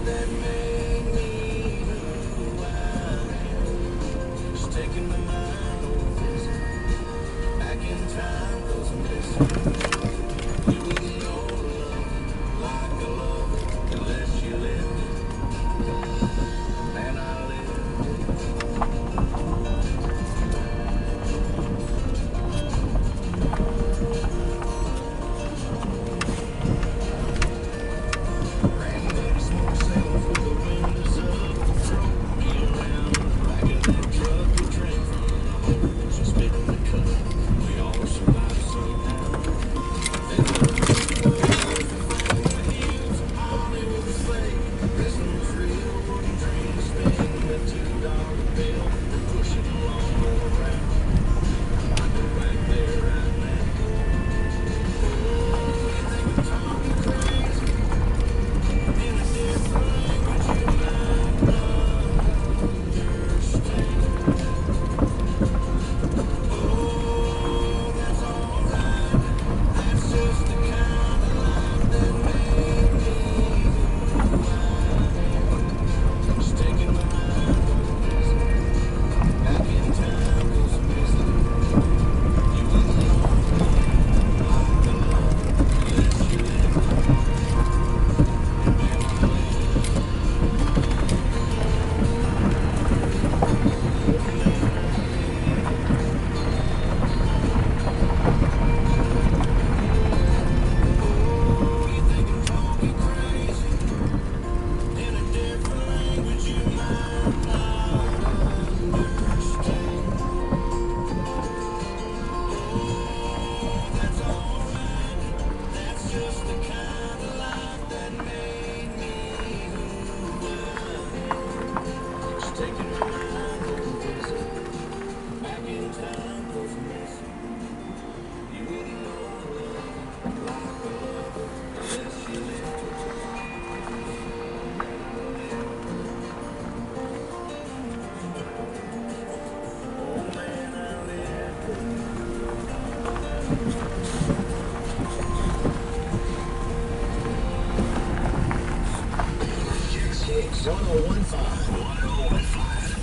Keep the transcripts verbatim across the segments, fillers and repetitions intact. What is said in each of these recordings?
that made me who I am. She's taking my mind over back in time, 'cause I'm missing. You wouldn't know love like I love it unless you lived it. Man, I lived it. Granddaddy smoked sails with the windows up, drove me around the back of that truck we drank from. She spit in the cup, we all survived somehow. Then Hollywood was fake, this one was real. Wooden train spinning a two dollar bill, pushing a lawnmower around. I go back there right now. Oh, you think I'm talking crazy? In a different language you might understand. Oh, that's alright. That's just the kind of life that made me who I am. Just taking my mind over back in time, 'cause I'm missing. You wouldn't know like I love unless you lived it. Man, I lived it. Oh, you think I'm talking crazy? In a different language you might not understand. Oh, that's alright. That's just the kind of life that made me who I am. Just taking my mind over back in time, 'cause I'm missing. You wouldn't know love like I love it unless you lived it. Oh man, I lived it. one oh one five. one oh one five.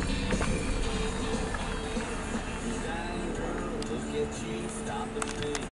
Look at you stopping me.